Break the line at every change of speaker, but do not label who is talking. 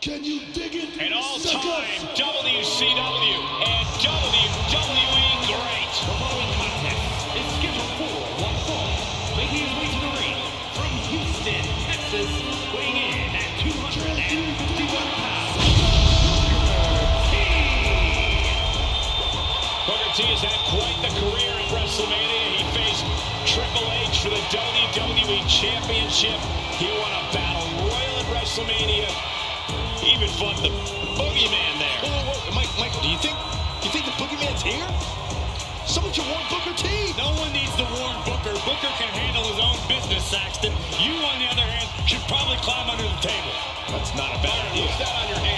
Can you dig it?
An all-time WCW and WWE great.
The following contest is scheduled for one fall. Making his way to the ring from Houston, Texas, weighing in at 251 pounds,
Booker T has had quite the career in WrestleMania. He faced Triple H for the WWE Championship. He won a battle royal at WrestleMania. He even fought the Boogeyman there.
Michael, do you think the Boogeyman's here? Someone can warn Booker T.
No one needs to warn Booker. Booker can handle his own business, Saxton. You, on the other hand, should probably climb under the table.
That's not a bad idea.
Look that on your hand.